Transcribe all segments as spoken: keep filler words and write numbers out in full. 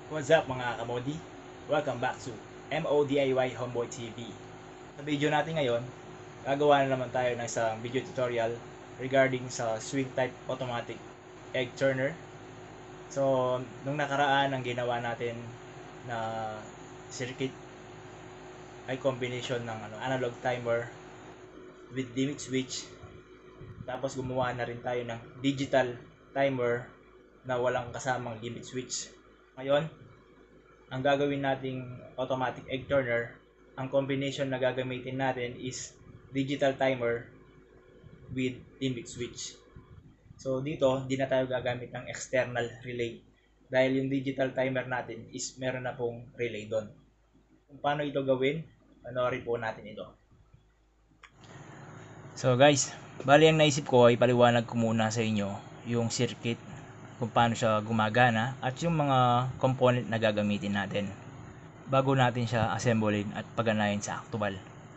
What's up mga kamodi? Welcome back to M O D I Y Homeboy T V. Sa video natin ngayon, gagawa na naman tayo ng isang video tutorial regarding sa swing type automatic egg turner. So, nung nakaraan ang ginawa natin na circuit ay combination ng ano, analog timer with limit switch. Tapos gumawa na rin tayo ng digital timer na walang kasamang limit switch. Ngayon, ang gagawin nating automatic egg turner, ang combination na gagamitin natin is digital timer with limit switch. So dito, hindi na tayo gagamit ng external relay dahil yung digital timer natin is meron na pong relay doon. Kung paano ito gawin, panoorin po natin ito. So guys, bali ang naisip ko ay paliwanag ko muna sa inyo yung circuit, kung paano siya gumagana at yung mga component na gagamitin natin bago natin siya assemblein at paganayin sa actual.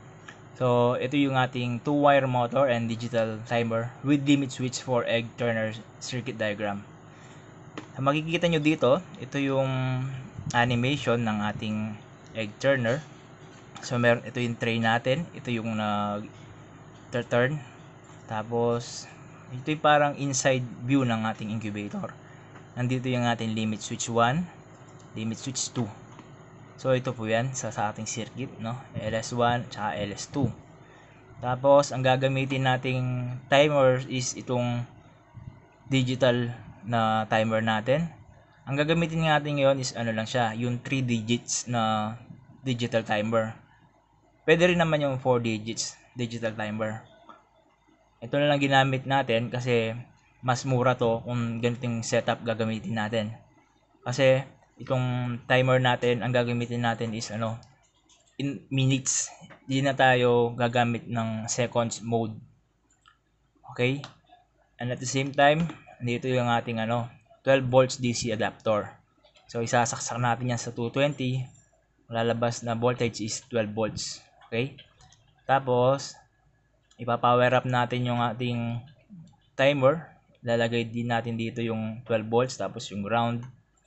So ito yung ating two wire motor and digital timer with limit switch for egg turner circuit diagram. Makikita nyo dito, ito yung animation ng ating egg turner. So meron, ito yung tray natin, ito yung nag uh, turn, tapos ito yung parang inside view ng ating incubator. Nandito yung ating limit switch one, limit switch two. So ito po yan sa, sa ating circuit, no? L S one at L S two. Tapos ang gagamitin nating timer is itong digital na timer natin. Ang gagamitin natin ngayon is ano lang siya, yung three digits na digital timer. Pwede rin naman yung four digits digital timer. Ito na lang ginamit natin kasi mas mura to kung ganitong setup gagamitin natin. Kasi itong timer natin, ang gagamitin natin is ano, in minutes. Hindi na tayo gagamit ng seconds mode. Okay? And at the same time, dito yung ating ano, twelve volts D C adapter. So isasaksak natin yan sa two twenty. Lalabas na voltage is twelve volts. Okay? Tapos ipa-power up natin yung ating timer. Lalagay din natin dito yung twelve volts tapos yung ground.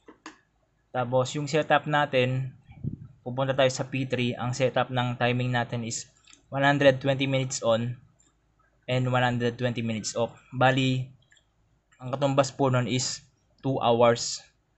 Tapos yung setup natin, pupunta tayo sa P three. Ang setup ng timing natin is one hundred twenty minutes on and one hundred twenty minutes off. Bali, ang katumbas po nun is two hours.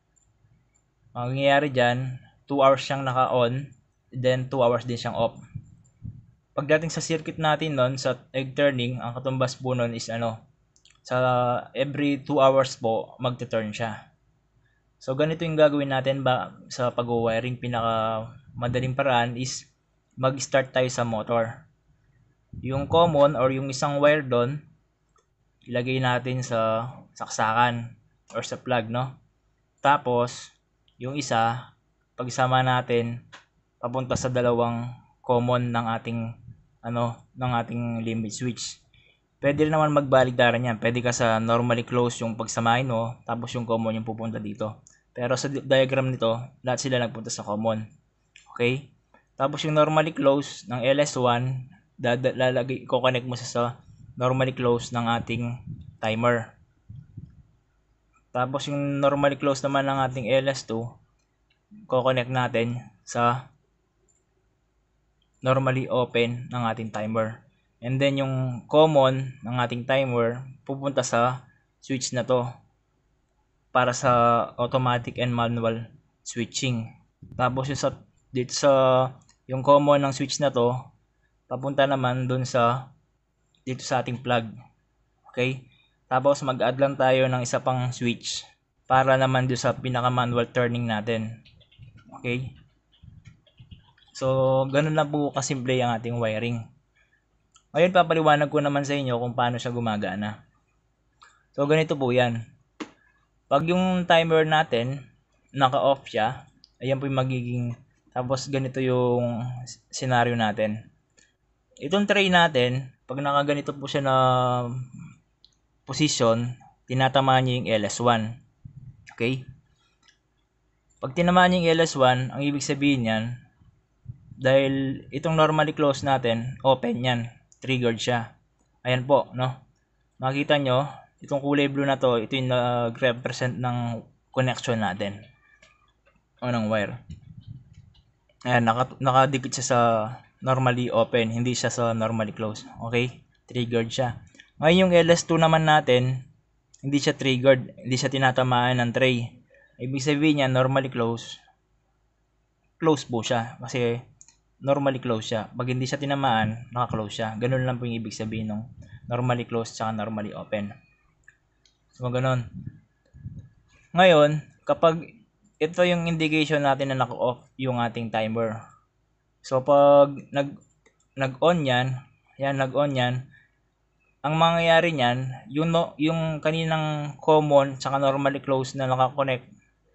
Ang nangyayari dyan, two hours siyang naka-on, then two hours din siyang off. Pagdating sa circuit natin nun, sa egg turning, ang katumbas po nun is ano, sa every two hours po, magte-turn siya. So, ganito yung gagawin natin ba sa pag-wiring. Pinaka madaling paraan is mag-start tayo sa motor. Yung common or yung isang wire doon, ilagay natin sa saksakan or sa plug, no? Tapos, yung isa, pagsama natin, papunta sa dalawang common ng ating ano, ng ating limit switch. Pwede rin naman magbaligtaran yan. Pwede ka sa normally close yung pagsamahin mo, tapos yung common yung pupunta dito. Pero sa diagram nito, lahat sila nagpunta sa common. Okay? Tapos yung normally close ng L S one, lalagay, i-connect mo sa, sa normally close ng ating timer. Tapos yung normally close naman ng ating L S two, i-connect natin sa normally open ng ating timer. And then yung common ng ating timer pupunta sa switch na to para sa automatic and manual switching. Tapos yung sa dito sa yung common ng switch na to papunta naman dun sa dito sa ating plug. Okay? Tapos mag-add lang tayo ng isa pang switch para naman dun sa pinaka manual turning natin. Okay? So, ganun lang po kasimple ang ating wiring. Ngayon, papaliwanag ko naman sa inyo kung paano siya gumagana. So, ganito po yan. Pag yung timer natin, naka-off siya, ayan po yung magiging, tapos ganito yung scenario natin. Itong tray natin, pag nakaganito po siya na position, tinatamaan niya yung L S one. Okay? Pag tinamaan niya yung L S one, ang ibig sabihin yan, dahil itong normally close natin, open yan, triggered siya. Ayan po, no? Makita nyo, itong kulay blue na to, ito yung nag-represent ng connection natin. on ng wire. Ayan, naka, nakadikit siya sa normally open, hindi siya sa normally close. Okay? Triggered siya. Ngayon yung L S two naman natin, hindi siya triggered, hindi siya tinatamaan ng tray. Ibig sabihin niya, normally close, close po siya. Kasi normally close siya. Pag hindi siya tinamaan, naka-close siya. Ganun lang po yung ibig sabihin ng normally close at normally open. So, ganun. Ngayon, kapag ito yung indication natin na naka-off yung ating timer. So, pag nag, nag-on yan, yan, nag-on yan, ang mangyayari niyan, yung, no, yung kaninang common saka normally close na nakakonect,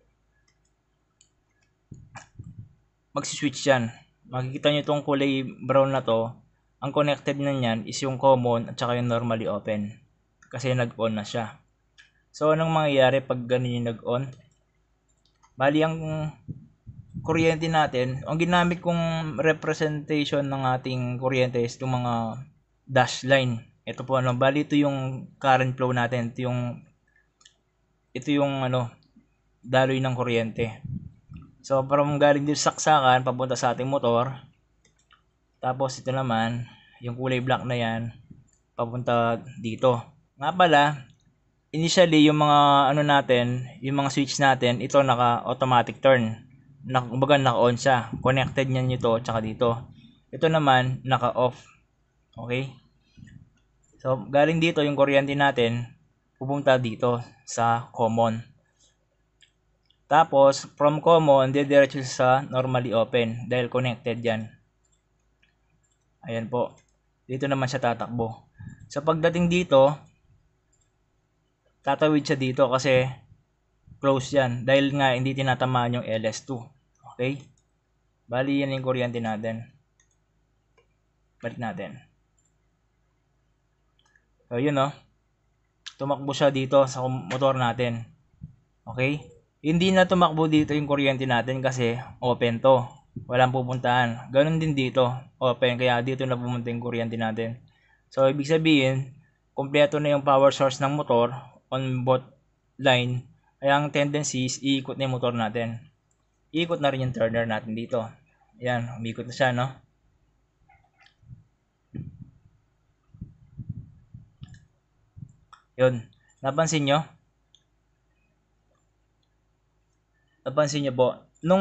magsiswitch yan. Makikita nyo itong kulay brown na to, ang connected na yan is yung common at saka yung normally open. Kasi nag-on na siya. So, anong mangyayari pag ganun yung nag-on? Bali, ang kuryente natin, ang ginamit kong representation ng ating kuryente is itong mga dash line. Ito po ano, bali ito yung current flow natin, ito yung ito yung ano, daloy ng kuryente. So, from galing dito sa saksakan papunta sa ating motor. Tapos ito naman, yung kulay black na yan, papunta dito. Nga pala, initially yung mga ano natin, yung mga switch natin, ito naka automatic turn. Na, kumbaga naka-on siya. Connected niyan ito tsaka dito. Ito naman naka-off. Okay? So, galing dito yung kuryente natin, pupunta dito sa common. Tapos, from common, didiretso sa normally open dahil connected yan. Ayan po. Dito naman siya tatakbo. Sa pagdating dito, tatawid siya dito kasi close yan. Dahil nga hindi tinatamaan yung L S two. Okay? Bali yan yung kuryente natin. Balik natin. So, yun o. Tumakbo siya dito sa motor natin. Okay? Hindi na tumakbo dito yung kuryente natin kasi open to. Walang pupuntahan. Ganun din dito. Open. Kaya dito na pumunta yung kuryente natin. So, ibig sabihin, kompleto na yung power source ng motor on both line. Kaya ang tendency is iikot na yung motor natin. Iikot na rin yung turner natin dito. Ayan. Umikot na siya, no? Yun. Napansin nyo? Napansin nyo po? Nung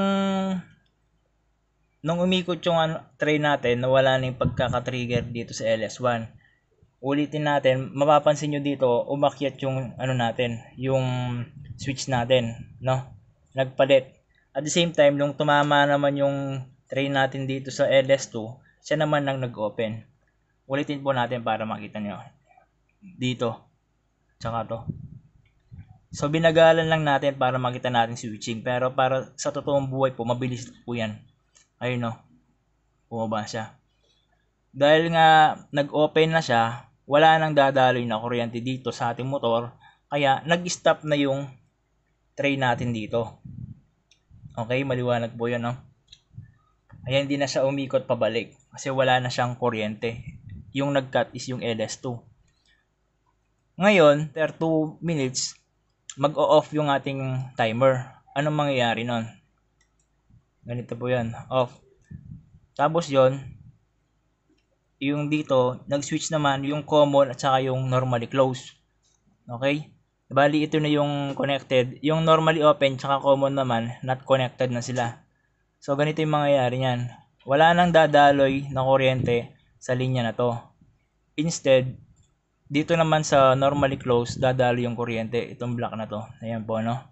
nung umikot yung ano, tray natin, nawala na yung pagkaka-trigger dito sa L S one. Ulitin natin, mapapansin nyo dito, umakyat yung ano natin, yung switch natin, no? Nagpalit. At the same time, nung tumama naman yung tray natin dito sa L S two, siya naman nang nag-open. Ulitin po natin para makita nyo. Dito. Tsaka to. So, binagalan lang natin para makita natin switching. Pero para sa totoong buhay po, mabilis po yan. Ayun no. Bumaba siya. Dahil nga nag-open na siya, wala nang dadaloy na kuryente dito sa ating motor. Kaya nag-stop na yung tray natin dito. Okay, maliwanag po yan, no? Kaya hindi na siya umikot pabalik. Kasi wala na siyang kuryente. Yung nag-cut is yung L S two. Ngayon, after two minutes, mag-o-off yung ating timer. Anong mangyayari nun? Ganito po yan. Off. Tapos yon, yung dito, nag-switch naman yung common at saka yung normally close. Okay? Bali, ito na yung connected. Yung normally open tsaka common naman, not connected na sila. So, ganito yung mangyayari niyan. Wala nang dadaloy na kuryente sa linya na to. Instead, dito naman sa normally close, dadaloy yung kuryente. Itong black na to. Ayan po, no?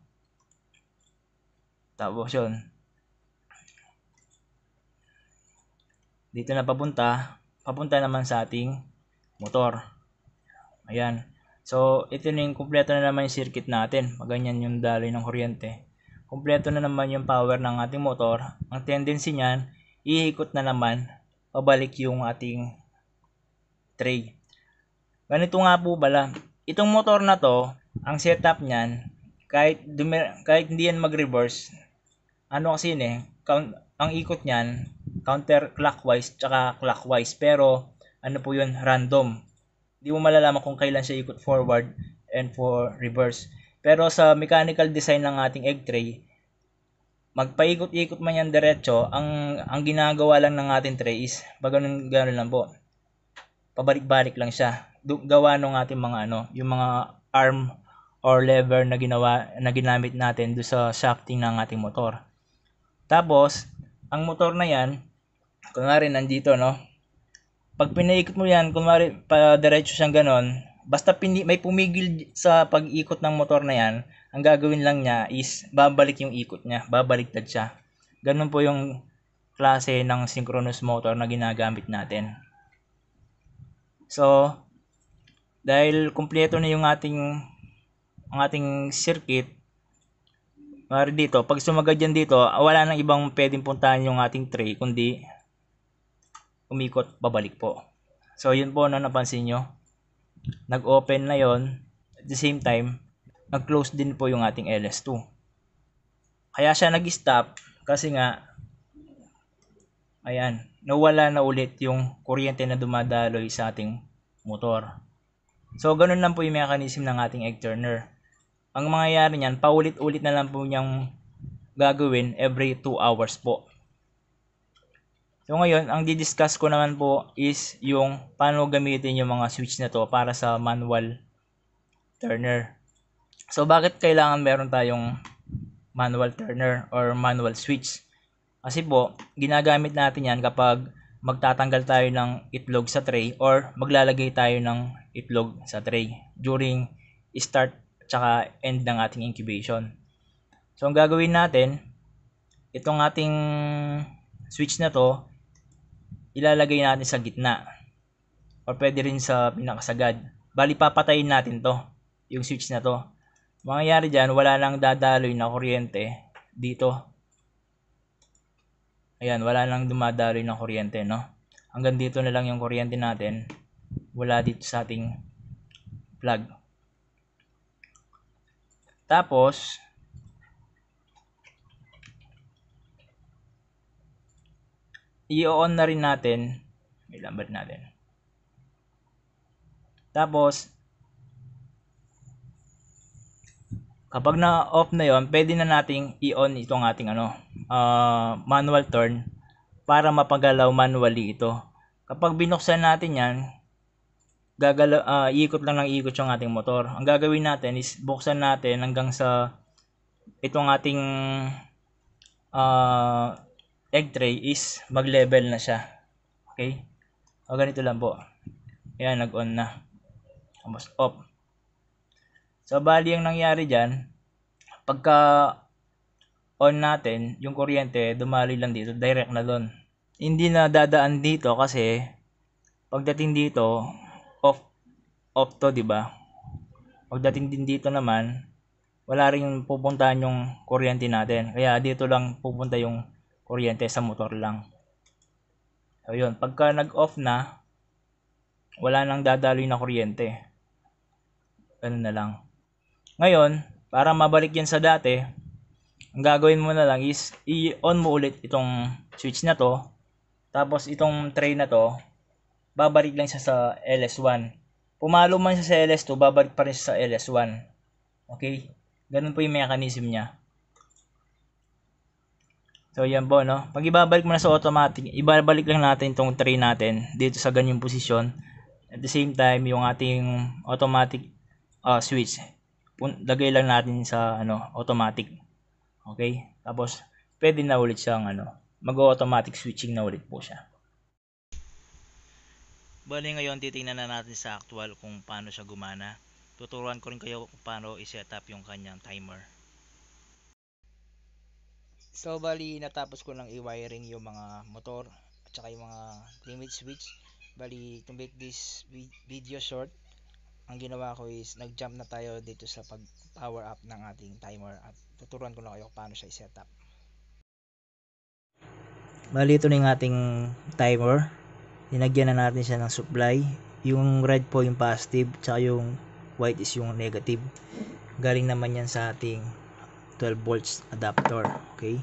Tapos yun. Dito na papunta. Papunta naman sa ating motor. Ayan. So, ito na yung kumpleto na naman yung circuit natin. Maganyan yung daloy ng kuryente. Kumpleto na naman yung power ng ating motor. Ang tendency niyan, iikot na naman pabalik yung ating tray. Ganito nga po pala. Itong motor na to, ang setup niyan, kahit, kahit hindi yan mag-reverse, ano kasi yun eh, count, ang ikot niyan, counterclockwise tsaka clockwise. Pero, ano po yun, random. Hindi mo malalaman kung kailan siya ikot forward and for reverse. Pero sa mechanical design ng ating egg tray, magpaikot-ikot man yan diretso, ang ang ginagawa lang ng ating tray is pag ganun, ganun lang po. Pabalik-balik lang siya. Gawa ng ating mga ano, yung mga arm or lever na ginawa na ginamit natin do sa shafting ng ating motor. Tapos, ang motor na yan, kunwari nandito, no? Pag pinaikot mo yan, kunwari pa diretso siyang ganon, basta pini, may pumigil sa pag-ikot ng motor na yan, ang gagawin lang niya is babalik yung ikot niya, babaliktad siya. Ganun po yung klase ng synchronous motor na ginagamit natin. So, dahil kumpleto na yung ating ang ating circuit, mari dito, pag sumagad yan dito, wala nang ibang pwedeng puntahan yung ating tray, kundi umikot, babalik po. So, yun po na napansin nyo. Nag-open na yon, at the same time, nag-close din po yung ating L S two. Kaya siya nag-stop kasi nga, ayan, nawala na ulit yung kuryente na dumadaloy sa ating motor. So, ganun lang po yung mechanism ng ating egg turner. Ang mangyayari niyan, paulit-ulit na lang po niyang gagawin every two hours po. So ngayon, ang didiscuss ko naman po is yung paano gamitin yung mga switch na to para sa manual turner. So bakit kailangan meron tayong manual turner or manual switch? Kasi po, ginagamit natin yan kapag magtatanggal tayo ng itlog sa tray or maglalagay tayo ng itlog sa tray during start at end ng ating incubation. So ang gagawin natin, itong ating switch na to, ilalagay natin sa gitna or pwede rin sa pinakasagad. Bali papatayin natin to, yung switch na to. Mangyayari dyan, wala nang dadaloy na kuryente dito. Ayan, wala nang dumadaloy na kuryente, no? Hanggang dito na lang yung kuryente natin. Wala dito sa ating plug. Tapos, i-on na rin natin. May lambat natin. Tapos, kapag na-off na yon, pwede na nating i-on itong ating ano, uh, manual turn para mapagalaw manually ito. Kapag binuksan natin yan, gagalaw, uh, iikot lang ng iikot yung ating motor. Ang gagawin natin is buksan natin hanggang sa itong ating uh, egg tray is mag-level na siya. Okay? O ganito lang po. Ayan, nag-on na. Almost off. So, bali yung nangyari dyan, pagka on natin, yung kuryente, dumali lang dito, direct na doon. Hindi na dadaan dito kasi pagdating dito, off, off to, diba? Pagdating din dito naman, wala rin pupuntahan yung kuryente natin. Kaya dito lang pupunta yung kuryente sa motor lang. So yun, pagka nag-off na, wala nang dadaloy na kuryente. Ganun na lang. Ngayon, para mabalik yan sa dati, ang gagawin mo na lang is i-on mo ulit itong switch na to. Tapos itong tray na to, babalik lang siya sa L S one. Pumalo man siya sa L S two, babalik pa rin siya sa L S one. Okay? Ganun po yung mechanism niya. So yan po, no. Pag ibabalik mo na sa automatic, ibabalik lang natin itong tray natin dito sa ganyang posisyon. At the same time, yung ating automatic uh, switch, lagay lang natin sa ano, automatic. Okay? Tapos pwede na ulit siyang ano, mag-automatic switching na ulit po siya. Bali ngayon titingnan na natin sa actual kung paano siya gumana. Tuturuan ko rin kayo kung paano i-set up yung kanyang timer. So bali natapos ko lang i-wiring yung mga motor at saka yung mga limit switch. Bali to make this video short, ang ginawa ko is nag-jump na tayo dito sa pag power up ng ating timer at tuturuan ko lang kayo kung paano siya i-set up. Bali ito na yung ating timer. Linagyan na natin siya ng supply. Yung red po yung positive, tsaka yung white is yung negative. Galing naman yan sa ating twelve volts adapter. Okay?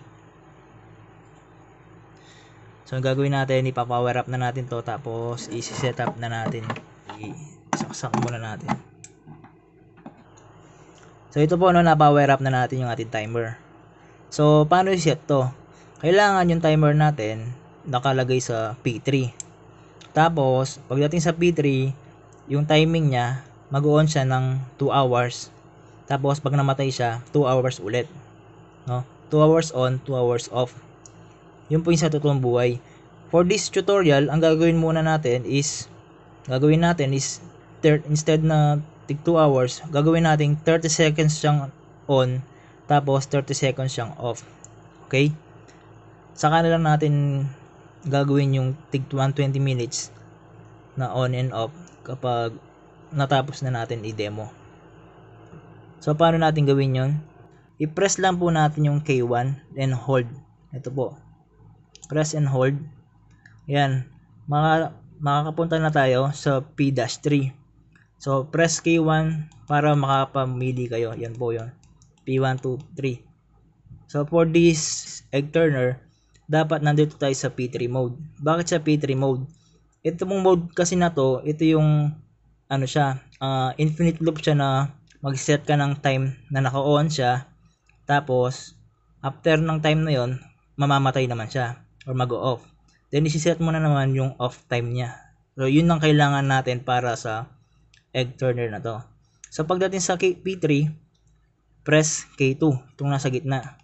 So ang gagawin natin, ipa-power up na natin to, tapos i-set up na natin. Isaksak muna natin. So ito po, no, na-power up na natin yung ating timer. So, paano i-set to? Kailangan yung timer natin nakalagay sa P three. Tapos, pagdating sa P three, yung timing niya, mag-on siya ng two hours. Tapos, pag namatay siya, two hours ulit. No? two hours on, two hours off. Yun po yung sa totoong buhay. For this tutorial, ang gagawin muna natin is, gagawin natin is, instead na tig two hours, gagawin natin thirty seconds siyang on, tapos thirty seconds siyang off. Okay? Saka na lang natin gagawin yung tig one hundred twenty minutes na on and off kapag natapos na natin i-demo. So, paano natin gawin yon? I-press lang po natin yung K one and hold. Ito po. Press and hold. Yan. Maka, makakapunta na tayo sa P three. So, press K one para makapamili kayo. Yan po yun. P one, two, three. So, for this egg turner, dapat nandito tayo sa P three mode. Bakit sa P three mode? Ito mong mode kasi na to, ito yung ano siya, uh, infinite loop siya na mag-set ka ng time na naka-on siya. Tapos, after ng time na yon, mamamatay naman siya or mag-off. Then, isi-set mo na naman yung off time niya. So, yun ang kailangan natin para sa egg turner na to. So, pagdating sa P three, press K two. Itong nasa gitna.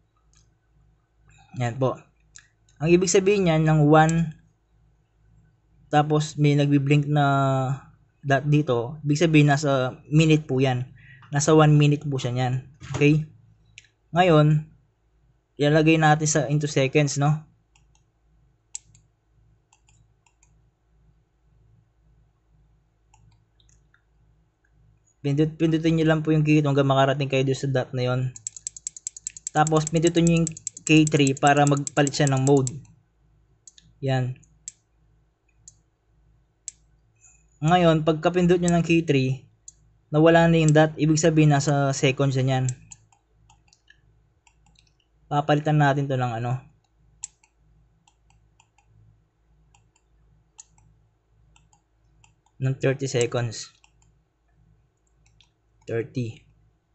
Yan po. Ang ibig sabihin niyan ng one, tapos may nagbi-blink na dot dito, ibig sabihin nasa minute po yan. Nasa one minute po siya niyan. Okay? Ngayon, ilalagay natin sa into seconds, no? Pindut, pindutin nyo lang po yung K two hanggang makarating kayo doon sa dot na yon. Tapos, pindutin nyo yung K three para magpalit siya ng mode. Yan. Ngayon, pagkapindot nyo ng K three, nawala na yung dot, ibig sabihin nasa seconds na yan. Papalitan natin to ng ano. Ng thirty seconds. thirty.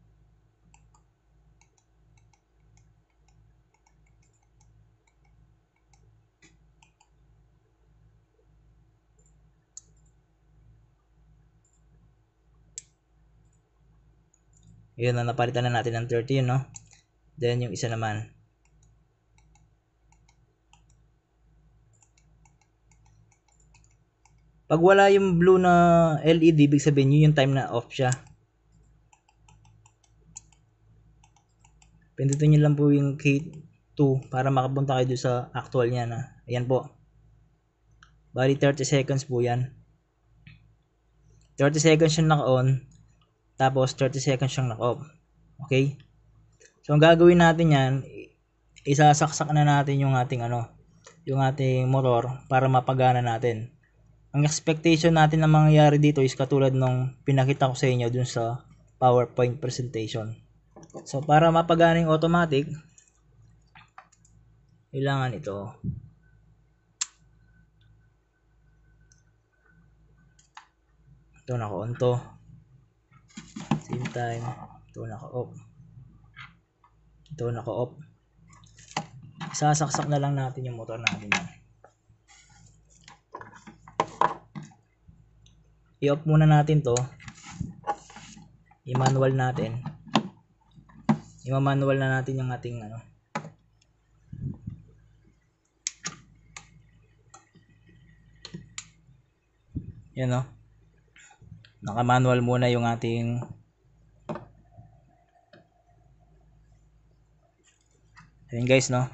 Yun na, napalitan na natin ng thirty yun, no? Then, yung isa naman. Pag wala yung blue na L E D, ibig sabihin yun yung time na off siya. Pindutin nyo lang po yung K two para makapunta kayo doon sa actual niya na. Ayan po. Bali thirty seconds po yan. thirty seconds yung naka-on. Tapos thirty seconds siyang naka-off. Okay? So ang gagawin natin yan, isasaksak na natin yung ating ano, yung ating motor para mapagana natin. Ang expectation natin na mangyayari dito is katulad nung pinakita ko sa inyo dun sa PowerPoint presentation. So para mapagana yung automatic, kailangan ito. Ito naka-on to. Same time, ito naka-off. Ito naka-off. Sasaksak na lang natin yung motor natin yan. I-off muna natin to. I-manual natin. I-manual na natin yung ating ano. Yan o. Naka-manual muna yung ating Ayan guys, no.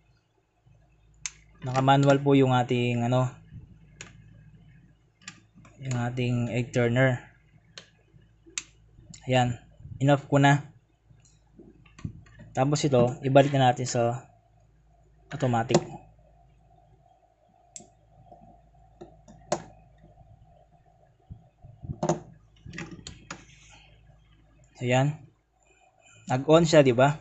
Naka-manual po yung ating ano, yung ating egg turner. Ayan, enough ko na. Tapos ito, ibalik na natin sa automatic. Ayan. Nag-on siya, di ba?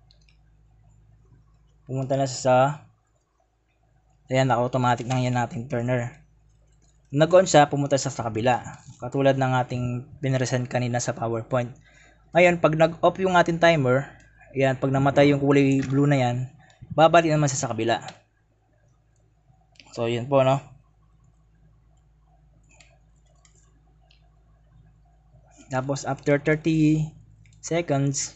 Pumunta na sa ayan, naka-automatic na yan nating turner. Nag-on siya, pumunta siya sa kabila. Katulad ng ating pinresent kanina sa PowerPoint. Ngayon, pag nag-off yung ating timer, Ayan, pag namatay yung kulay blue na yan, babalik naman siya sa kabila. So, yun po, no? Tapos, after thirty seconds,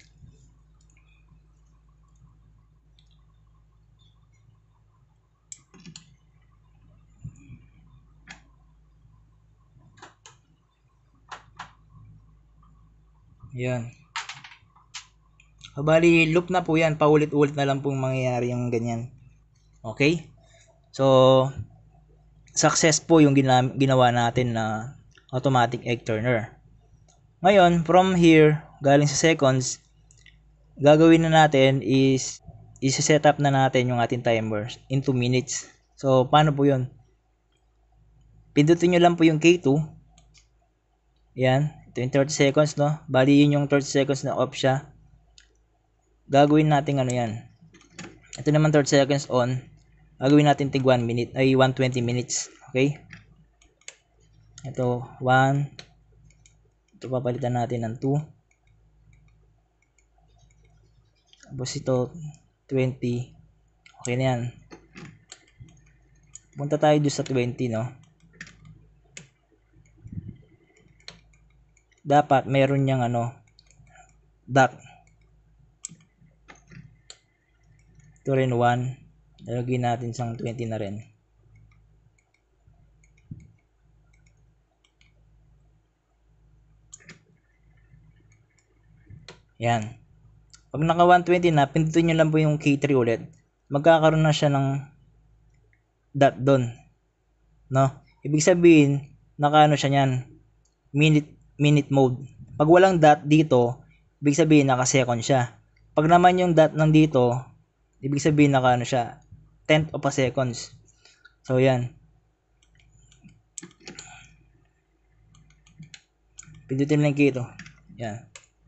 yan. Bali, loop na po yan. Paulit-ulit na lang pong mangyayari yung ganyan. Okay? So, success po yung gina ginawa natin na automatic egg turner. Ngayon, from here, galing sa seconds, gagawin na natin is i-set up na natin yung ating timer into minutes. So, paano po yun? Pindutin nyo lang po yung K two. Yan. Ito yung thirty seconds, no? Bali, yun yung thirty seconds na off siya. Gagawin natin ano yan. Ito naman thirty seconds on. Gagawin natin tig one minute, ay one hundred twenty minutes. Okay? Ito, one. Ito papalitan natin ng two. Tapos ito, twenty. Okay na yan. Punta tayo doon sa twenty, no? Dapat meron niyang ano, dot. Ito rin one. Lagyan natin sang twenty na rin. Yan. Pag naka one twenty na, pindutin nyo lang po yung K three ulit. Magkakaroon na siya ng dot doon. No? Ibig sabihin, naka ano siya yan, minute, minute mode. Pag walang dot dito, ibig sabihin naka second siya. Pag naman yung dot nandito, ibig sabihin naka ano siya, tenth of a seconds. So yan. Pindutin lang kito. Yan.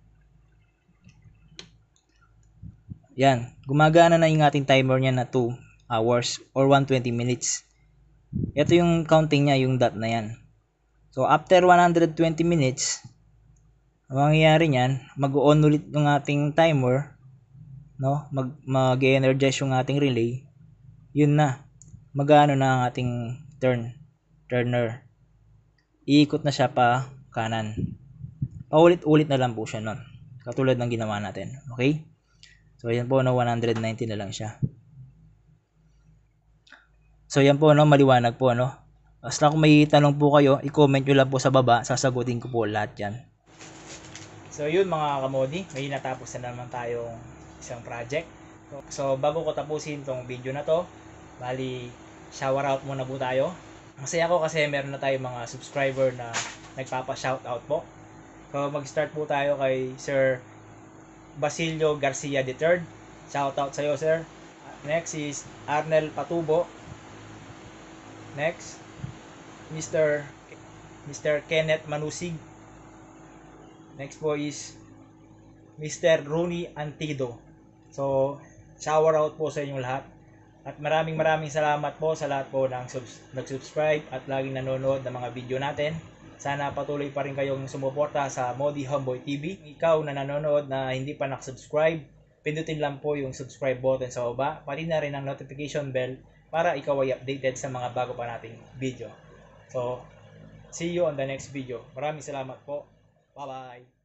Yan. Gumagana na yung ating timer niya na two hours or one hundred twenty minutes. Ito yung counting niya, yung dot na yan. So after one hundred twenty minutes, ang mangyayari niyan, mag-on ulit yung ating timer, no? Mag mag-energize yung ating relay. Yun na. Magano na ang ating turn turner. Iikot na siya pa kanan. Paulit-ulit na lang po siya nun. Katulad ng ginawa natin. Okay? So yan po, no, one hundred ninety na lang siya. So yan po, no, maliwanag po, no. Basta kung may tanong po kayo, i-comment nyo lang po sa baba, sasagutin ko po lahat yan. So yun mga kamodi, may natapos na naman tayong isang project. So bago ko tapusin tong video na to, bali shower out muna po tayo. Masaya ako kasi meron na tayong mga subscriber na nagpapa-shoutout po. So mag-start po tayo kay Sir Basilio Garcia the third. Shoutout sa iyo, sir. Next is Arnel Patubo. Next, Mister Mister Kenneth Manusig. Next po is Mister Rooney Antido. So, shower out po sa inyong lahat. At maraming maraming salamat po sa lahat po ng subs nag-subscribe at laging nanonood ng mga video natin. Sana patuloy pa rin kayong sumuporta sa Modi Homeboy T V. Ikaw na nanonood na hindi pa nak-subscribe, pindutin lang po yung subscribe button sa baba, pati na rin ang notification bell para ikaw ay updated sa mga bago pa nating video. So, see you on the next video. Maraming salamat po. Bye-bye!